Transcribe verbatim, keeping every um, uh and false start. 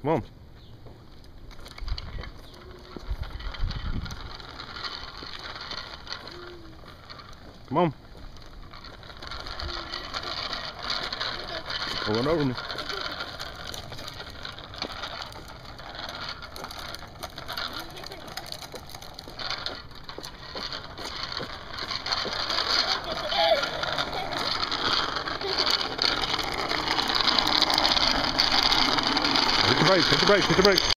Come on. Come on. Pulling over me. Hit the brake, hit the brake, hit the brake.